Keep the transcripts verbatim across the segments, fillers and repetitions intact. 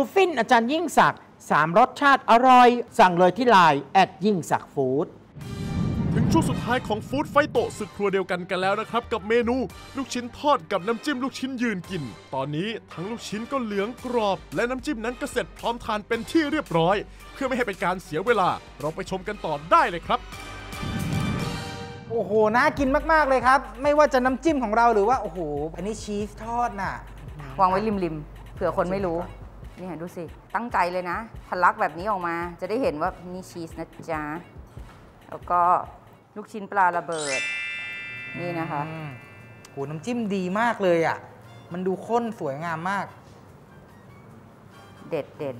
นูฟินอาจารย์ยิ่งศักดิ์สามรสชาติอร่อยสั่งเลยที่ไลน์แอดยิ่งศักดิ์ฟู้ดถึงช่วงสุดท้ายของฟู้ดไฟโตะศึกครัวเดียวกันกันแล้วนะครับกับเมนูลูกชิ้นทอดกับน้ำจิ้มลูกชิ้นยืนกินตอนนี้ทั้งลูกชิ้นก็เหลืองกรอบและน้ำจิ้มนั้นก็เสร็จพร้อมทานเป็นที่เรียบร้อยเพื่อไม่ให้เป็นการเสียเวลาเราไปชมกันต่อได้เลยครับโอ้โหน่ากินมากๆเลยครับไม่ว่าจะน้ำจิ้มของเราหรือว่าโอ้โหอันนี้ชีสทอดน่ะวางไว้ริมๆเผื่อคนไม่รู้นี่ดูสิตั้งใจเลยนะทะลักแบบนี้ออกมาจะได้เห็นว่านี่ชีสนะจ๊ะแล้วก็ลูกชิ้นปลาระเบิดนี่นะคะโหน้ำจิ้มดีมากเลยอ่ะมันดูข้นสวยงามมากเด็ดเด็ด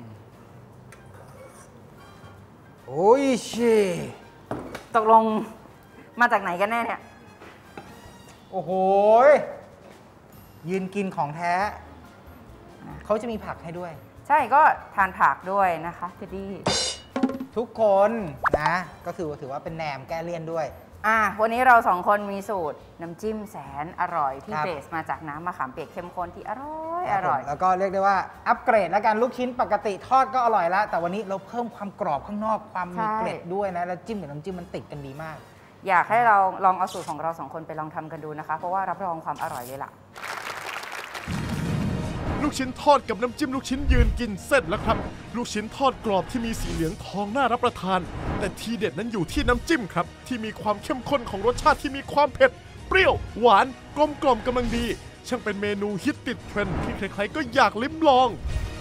โอ้ยชีตกลงมาจากไหนกันแน่เนี่ยโอ้โหยืนกินของแท้เขาจะมีผักให้ด้วยใช่ก็ทานผักด้วยนะคะเทดดี้ทุกคนนะก็คือถือว่าเป็นแหนมแก้เลี่ยนด้วยอ่ะวันนี้เราสองคนมีสูตรน้ำจิ้มแสนอร่อยที่เบสมาจากน้ำมะขามเปียกเข้มข้นที่อร่อยอร่อยแล้วก็เรียกได้ว่าอัปเกรดแล้วกันลูกชิ้นปกติทอดก็อร่อยแล้วแต่วันนี้เราเพิ่มความกรอบข้างนอกความมีเกล็ดด้วยนะแล้วจิ้มกับน้ำจิ้มมันติดกันดีมากอยากให้เราลองเอาสูตรของเราสองคนไปลองทำกันดูนะคะเพราะว่ารับรองความอร่อยเลยล่ะลูกชิ้นทอดกับน้ำจิ้มลูกชิ้นยืนกินเสร็จแล้วครับลูกชิ้นทอดกรอบที่มีสีเหลืองทองน่ารับประทานแต่ทีเด็ดนั้นอยู่ที่น้ำจิ้มครับที่มีความเข้มข้นของรสชาติที่มีความเผ็ดเปรี้ยวหวานกลมกล่อมกำลังดีช่างเป็นเมนูฮิตติดเทรนด์ที่ใครๆก็อยากลิ้มลอง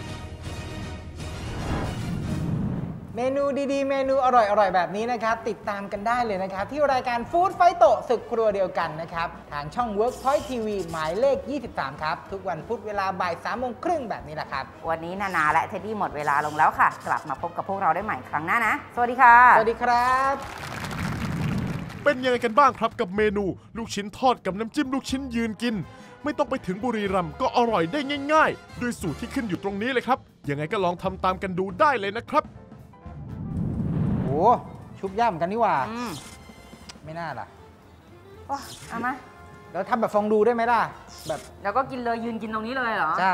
เมนูดีๆเมนูอร่อยๆแบบนี้นะครับติดตามกันได้เลยนะครับที่รายการฟู้ดไฟโตะศึกครัวเดียวกันนะครับทางช่อง Workpoint ที วี หมายเลขยี่สิบสามครับทุกวันพุธเวลาบ่ายสามโมงครึ่งแบบนี้แหละครับวันนี้นานาและเท็ดดี้หมดเวลาลงแล้วค่ะกลับมาพบกับพวกเราได้ใหม่ครั้งหน้านะสวัสดีค่ะสวัสดีครับเป็นยังไงกันบ้างครับกับเมนูลูกชิ้นทอดกับน้ำจิ้มลูกชิ้นยืนกินไม่ต้องไปถึงบุรีรัมย์ก็อร่อยได้ง่ายๆด้วยสูตรที่ขึ้นอยู่ตรงนี้เลยครับยังไงก็ลองทำตามกันดูได้เลยนะครับโอ้ชุบย่ำกันนี่หว่าไม่น่าล่ะโอ้เอามาแล้วทำแบบฟองดูได้ไหมล่ะแบบแล้วก็กินเลยยืนกินตรงนี้เลยเหรอใช่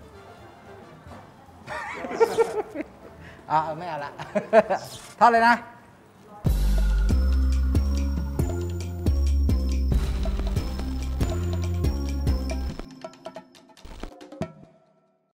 อ่าไม่เอาละทอดเลยนะ